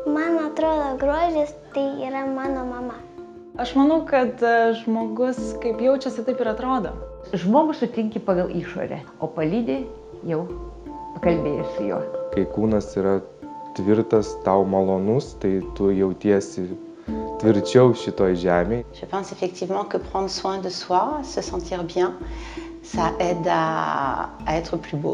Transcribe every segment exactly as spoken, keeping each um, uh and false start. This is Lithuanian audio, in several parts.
Man atrodo, grožis tai yra mano mama. Aš manau, kad žmogus kaip jaučiasi, taip ir atrodo. Žmogų sutinki pagal išorę, o palydi jau pakalbėjęs su juo. Kai kūnas yra tvirtas, tau malonus, tai tu jautiesi tvirčiau šitoj žemėje. Je pense effectivement que prendre soin de soi, se sentir bien, ça aide à, à être plus beau.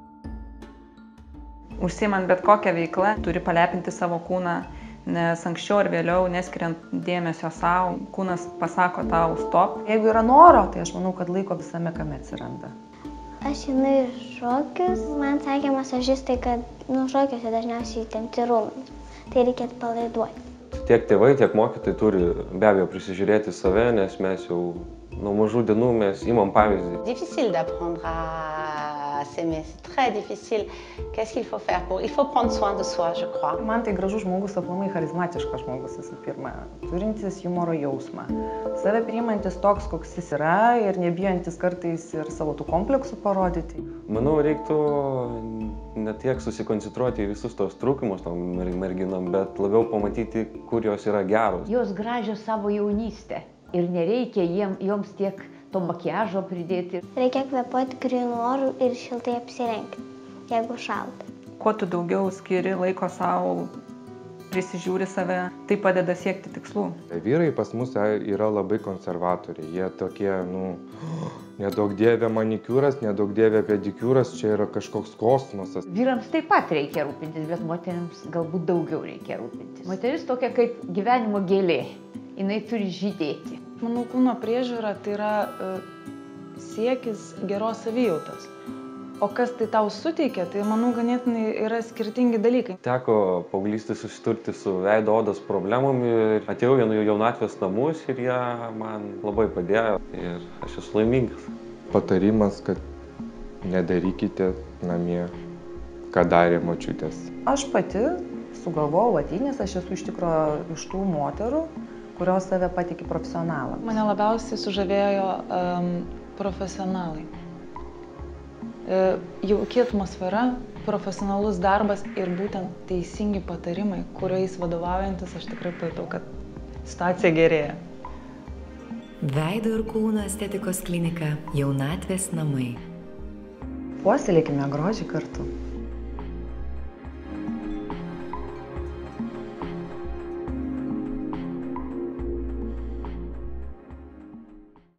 Užsiimant bet kokią veiklą, turi palepinti savo kūną, nes anksčiau ar vėliau, neskiriant dėmesio savo, kūnas pasako tau stop. Jeigu yra noro, tai aš manau, kad laiko visame kame atsiranda. Aš einu į šokius. Man sakė masažistai, kad nu, šokiuose dažniausiai tempti raumenis. Tai reikia atpalaiduoti. Tiek tėvai, tiek mokytojai turi be abejo prisižiūrėti save, nes mes jau nuo mažų dienų mes imam pavyzdį. Difficile d'apprendre à s'aimer, c'est très difficile. Qu'est-ce qu'il faut faire pour? Il faut prendre soin de soi, je crois. Man tai gražus žmogus, aplamai charizmatiškas žmogus visų pirma, turintis humoro jausmą. Save priimantis toks, koks jis yra ir nebijantis kartais ir savo tų kompleksų parodyti. Manau, reiktų ne tiek susikoncentruoti į visus tos trūkumus tom merginom, bet labiau pamatyti, kur jos yra geros. Jos gražios savo jaunystę ir nereikia jiem, joms tiek to makiažo pridėti. Reikia kvėpuoti grynu oru ir šiltai apsirengti, jeigu šalta. Kuo tu daugiau skiri laiko savo, prisižiūri save, tai padeda siekti tikslų. Vyrai pas mus yra labai konservatoriai. Jie tokie, nu, nedaug dievė manikiūras, nedaug dievė pedikiūras, čia yra kažkoks kosmosas. Vyrams taip pat reikia rūpintis, bet moteriams galbūt daugiau reikia rūpintis. Moteris tokia kaip gyvenimo gėlė, jinai turi žydėti. Manau, kūno priežiūra tai yra uh, siekis geros savijautos. O kas tai tau suteikia, tai manau ganėtinai yra skirtingi dalykai. Teko paauglystėje susidurti su veido odos problemom ir atėjau į jaunatvės namus ir jie man labai padėjo ir aš esu laimingas. Patarimas, kad nedarykite namie, ką darė močiutės. Aš pati sugalvojau latynės, aš esu iš tikro iš tų moterų, kurios save patiki profesionalams. Mane labiausiai sužavėjo um, profesionalai. Jauki atmosfera, profesionalus darbas ir būtent teisingi patarimai, kuriais vadovaujantis aš tikrai pajutau, kad situacija gerėja. Veido ir kūno estetikos klinika, Jaunatvės namai. Puoselėkime grožį kartu.